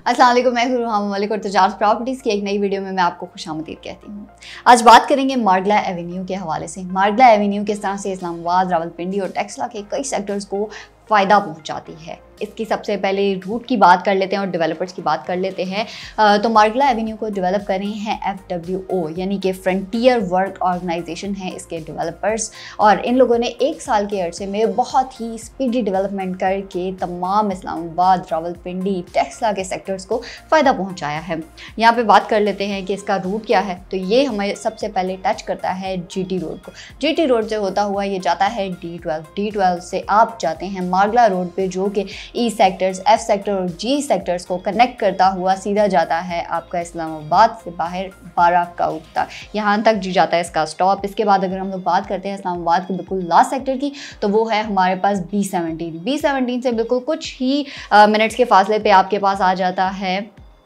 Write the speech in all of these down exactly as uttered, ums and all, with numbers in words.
अस्सलाम वालेकुम, मैं हूं रूहामा मलिक और तजारत प्रॉपर्टीज़ की एक नई वीडियो में मैं आपको खुशामदीद कहती हूँ। आज बात करेंगे मार्गला एवेन्यू के हवाले से। मार्गला एवेन्यू किस तरह से इस्लामाबाद, रावलपिंडी और टेक्सला के कई सेक्टर्स को फ़ायदा पहुंचाती है। इसकी सबसे पहले रूट की बात कर लेते हैं और डेवलपर्स की बात कर लेते हैं। तो मार्गला एवेन्यू को डेवलप कर रहे हैं एफ डब्ल्यू ओ यानी कि फ्रंटियर वर्क ऑर्गेनाइजेशन है इसके डेवलपर्स, और इन लोगों ने एक साल के अरसे में बहुत ही स्पीडी डेवलपमेंट करके तमाम इस्लामाबाद, रावलपिंडी, टेक्सला के सेक्टर्स को फ़ायदा पहुँचाया है। यहाँ पर बात कर लेते हैं कि इसका रूट क्या है। तो ये हमें सबसे पहले टच करता है जी टी रोड को। जी टी रोड से होता हुआ ये जाता है डी ट्वेल्व। डी ट्वेल्व से आप जाते हैं मार्गला रोड पे, जो कि ई सेक्टर्स, एफ सेक्टर और जी सेक्टर्स को कनेक्ट करता हुआ सीधा जाता है आपका इस्लामाबाद से बाहर बाराकाउट तक। यहाँ तक जी जाता है इसका स्टॉप। इसके बाद अगर हम लोग बात करते हैं इस्लामाबाद के बिल्कुल लास्ट सेक्टर की, तो वो है हमारे पास बी सेवनटीन। बी सेवनटीन से बिल्कुल कुछ ही मिनट्स के फासले पे आपके पास आ जाता है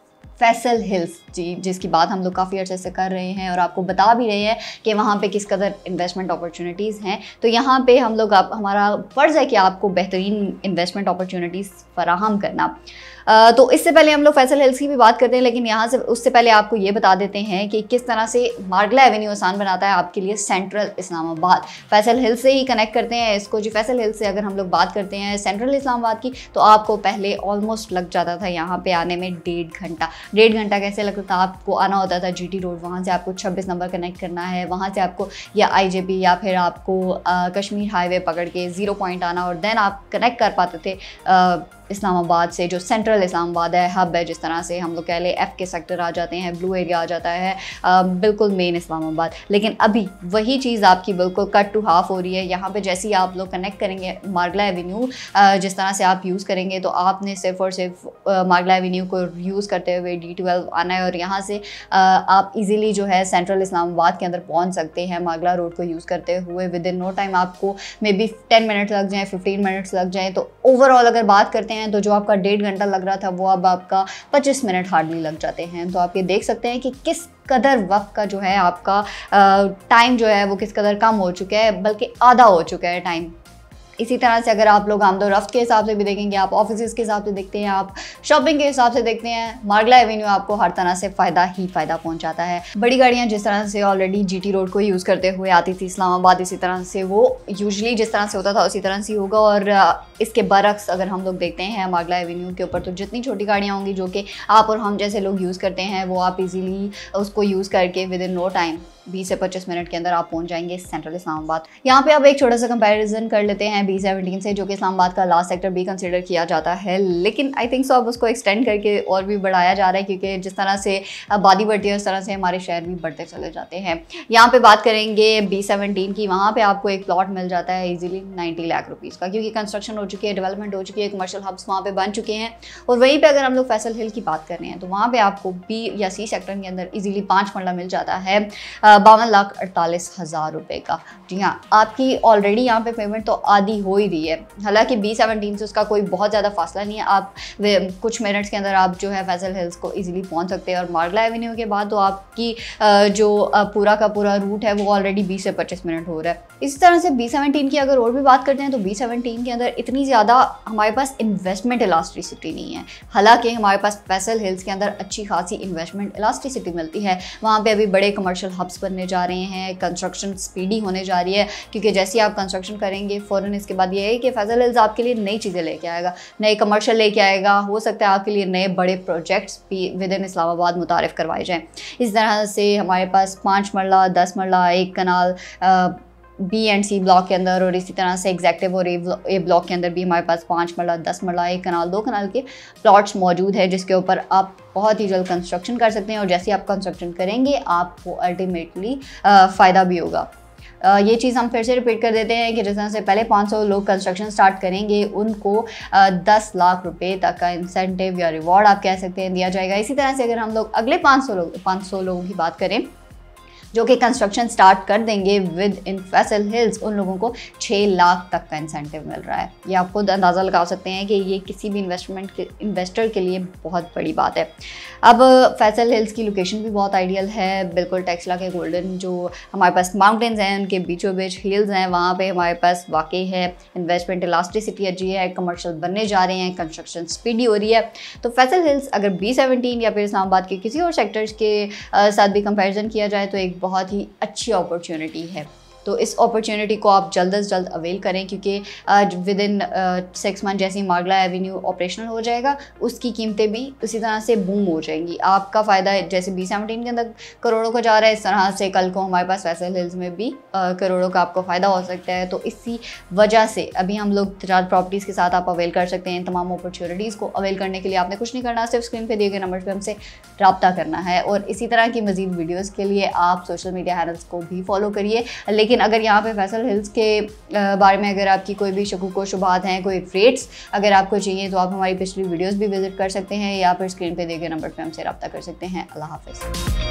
फैसल हिल्स जी, जिसकी बात हम लोग काफ़ी अर्से से कर रहे हैं और आपको बता भी रहे हैं कि वहाँ पे किस कदर इन्वेस्टमेंट अपॉर्चुनिटीज़ हैं। तो यहाँ पे हम लोग आप हमारा फ़र्ज़ है कि आपको बेहतरीन इन्वेस्टमेंट अपॉर्चुनिटीज़ फराहम करना। आ, तो इससे पहले हम लोग फैसल हिल्स की भी बात करते हैं, लेकिन यहाँ से उससे पहले आपको ये बता देते हैं कि किस तरह से मार्गला एवेन्यू आसान बनाता है आपके लिए सेंट्रल इस्लामाबाद। फैसल हिल्स से ही कनेक्ट करते हैं इसको जी। फैसल हिल्स से अगर हम लोग बात करते हैं सेंट्रल इस्लामाबाद की, तो आपको पहले ऑलमोस्ट लग जाता था यहाँ पे आने में डेढ़ घंटा। डेढ़ घंटा कैसे लगता था? आपको आना होता था जी टी रोड, वहाँ से आपको छब्बीस नंबर कनेक्ट करना है, वहाँ से आपको या आई जे पी या फिर आपको आ, कश्मीर हाईवे पकड़ के ज़ीरो पॉइंट आना, और देन आप कनेक्ट कर पाते थे आ, इस्लामाबाद से, जो सेंट्रल इस्लामाबाद है, हब है, जिस तरह से हम लोग कह लें एफ़ के सेक्टर आ जाते हैं, ब्लू एरिया आ जाता है, आ, बिल्कुल मेन इस्लामाबाद। लेकिन अभी वही चीज़ आपकी बिल्कुल कट टू हाफ हो रही है। यहाँ पे जैसे ही आप लोग कनेक्ट करेंगे मार्गला एवेन्यू, जिस तरह से आप यूज़ करेंगे, तो आपने सिर्फ और सिर्फ मार्गला एवेन्यू को यूज़ करते हुए डी ट्वेल्व आना है, और यहाँ से आ, आप इजीली जो है सेंट्रल इस्लामाबाद के अंदर पहुँच सकते हैं मार्गला रोड को यूज़ करते हुए। विद इन नो टाइम आपको मे बी टेन मिनट्स लग जाएँ, फिफ्टीन मिनट्स लग जाएँ। तो ओवरऑल अगर बात करते हैं तो जो आपका डेढ़ घंटा लग रहा था वो अब आपका पच्चीस मिनट हार्डली लग जाते हैं। तो आप ये देख सकते हैं कि किस कदर वक्त का जो है आपका टाइम जो है वो किस कदर कम हो चुका है, बल्कि आधा हो चुका है टाइम। इसी तरह से अगर आप लोग आमदो रफ्त के हिसाब से भी देखेंगे, आप ऑफिस के हिसाब से देखते हैं, आप शॉपिंग के हिसाब से देखते हैं, मार्गला एवेन्यू आपको हर तरह से फ़ायदा ही फ़ायदा पहुंचाता है। बड़ी गाड़ियां जिस तरह से ऑलरेडी जी टी रोड को यूज़ करते हुए आती थी इस्लामाबाद, इसी तरह से वो यूजुअली जिस तरह से होता था उसी तरह से होगा। और इसके बरक्स अगर हम लोग देखते हैं मार्गला एवेन्यू के ऊपर, तो जितनी छोटी गाड़ियाँ होंगी जो कि आप और हम जैसे लोग यूज़ करते हैं, वो आप इजीली उसको यूज़ करके विद इन नो टाइम बीस से पच्चीस मिनट के अंदर आप पहुंच जाएंगे सेंट्रल इस्लामाबाद। यहाँ पे अब एक छोटा सा कंपैरिजन कर लेते हैं बी सेवनटीन से, जो कि इस्लामाबाद का लास्ट सेक्टर भी कंसिडर किया जाता है, लेकिन आई थिंक सो अब उसको एक्सटेंड करके और भी बढ़ाया जा रहा है, क्योंकि जिस तरह से आबादी बढ़ती है उस तरह से हमारे शहर भी बढ़ते चले जाते हैं। यहाँ पे बात करेंगे बी सेवनटीन की, वहाँ पे आपको एक प्लॉट मिल जाता है इजीली नाइन्टी लाख रुपीज़ का, क्योंकि कंस्ट्रक्शन हो चुकी है, डेवलपमेंट हो चुकी है, कमर्शियल हब्स वहाँ पे बन चुके हैं। और वहीं पे अगर हम लोग फैसल हिल की बात कर रहे हैं, तो वहाँ पे आपको बी या सी सेक्टर के अंदर इजीली पाँच मरला मिल जाता है बावन लाख अड़तालीस हज़ार रुपये का। जी हाँ, आपकी ऑलरेडी यहाँ पे पेमेंट तो आधी हो ही रही है। हालांकि बी सेवनटीन से उसका कोई बहुत ज़्यादा फासला नहीं है, आप कुछ मिनट्स के अंदर आप जो है फैसल हिल्स को इजीली पहुँच सकते हैं। और मार्गला एवेन्यू के बाद तो आपकी जो पूरा का पूरा रूट है वो ऑलरेडी बीस से पच्चीस मिनट हो रहा है। इसी तरह से बी सेवनटीन की अगर और भी बात करते हैं, तो बी सेवनटीन के अंदर इतनी ज़्यादा हमारे पास इन्वेस्टमेंट इलास्टिसिटी नहीं है। हालांकि हमारे पास फैसल हिल्स के अंदर अच्छी खासी इन्वेस्टमेंट इलास्टिसिटी मिलती है। वहाँ पे अभी बड़े कमर्शियल हब्स बनने जा रहे हैं, कंस्ट्रक्शन स्पीडी होने जा रही है, क्योंकि जैसे ही आप कंस्ट्रक्शन करेंगे फ़ौरन इसके बाद ये है कि फैसल हिल्स आपके लिए नई चीज़ें लेके आएगा, नए कमर्शियल लेके आएगा। हो सकता है आपके लिए नए बड़े प्रोजेक्ट्स भी विद इन इस्लामाबाद मुतारिफ करवाए जाएँ। इस तरह से हमारे पास पाँच मरला, दस मरला, एक कनाल बी एंड सी ब्लॉक के अंदर, और इसी तरह से एग्जेक्टिव और ए ब्लॉक के अंदर भी हमारे पास पाँच मरला, दस मरला, एक कनाल, दो कनाल के प्लॉट्स मौजूद है, जिसके ऊपर आप बहुत ही जल्द कंस्ट्रक्शन कर सकते हैं। और जैसे आप कंस्ट्रक्शन करेंगे आपको अल्टीमेटली फ़ायदा भी होगा। Uh, ये चीज़ हम फिर से रिपीट कर देते हैं कि जिस तरह से पहले पाँच सौ लोग कंस्ट्रक्शन स्टार्ट करेंगे, उनको uh, दस लाख रुपए तक का इंसेंटिव या रिवॉर्ड आप कह सकते हैं दिया जाएगा। इसी तरह से अगर हम लोग अगले पाँच सौ लोग पाँच सौ लोगों की बात करें, जो कि कंस्ट्रक्शन स्टार्ट कर देंगे विद इन फैसल हिल्स, उन लोगों को छः लाख तक का इंसेंटिव मिल रहा है। ये आप खुद अंदाज़ा लगा सकते हैं कि ये किसी भी इन्वेस्टमेंट के इन्वेस्टर के लिए बहुत बड़ी बात है। अब फैसल हिल्स की लोकेशन भी बहुत आइडियल है, बिल्कुल टेक्सला के गोल्डन जो हमारे पास माउंटेन्स हैं उनके बीचों बीच हिल्स हैं, वहाँ पे हमारे पास वाकई है इन्वेस्टमेंट इलास्टिसिटी अच्छी है, कमर्शियल बनने जा रहे हैं, कंस्ट्रक्शन स्पीडी हो रही है। तो फैसल हिल्स अगर बी सेवनटीन या फिर इस्लामाबाद के किसी और सेक्टर्स के साथ भी कंपैरिजन किया जाए तो एक बहुत ही अच्छी अपॉर्चुनिटी है। तो इस अपॉर्चुनिटी को आप जल्द अज जल्द अवेल करें, क्योंकि विद इन सिक्स मंथ जैसे ही मार्गला एवेन्यू ऑपरेशनल हो जाएगा उसकी कीमतें भी उसी तरह से बूम हो जाएंगी। आपका फ़ायदा जैसे बी सेवनटीन के अंदर करोड़ों का जा रहा है, इस तरह से कल को हमारे पास फैसल हिल्स में भी uh, करोड़ों का आपको फ़ायदा हो सकता है। तो इसी वजह से अभी हम लोग तजारत प्रॉपर्टीज़ के साथ आप अवेल कर सकते हैं। तमाम अपॉर्चुनिटीज़ को अवेल करने के लिए आपने कुछ नहीं करना, सिर्फ स्क्रीन पर दिए गए नंबर पर हमसे रब्ता करना है। और इसी तरह की मज़ीद वीडियोज़ के लिए आप सोशल मीडिया हैंडल्स को भी फॉलो करिए। लेकिन अगर यहाँ पे फैसल हिल्स के बारे में अगर आपकी कोई भी शकूक व शुबहात हैं, कोई रेट्स अगर आपको चाहिए तो आप हमारी पिछली वीडियोस भी विजिट कर सकते हैं या फिर स्क्रीन पे दिए गए नंबर पे हमसे रब्ता कर सकते हैं। अल्लाह हाफ़िज़।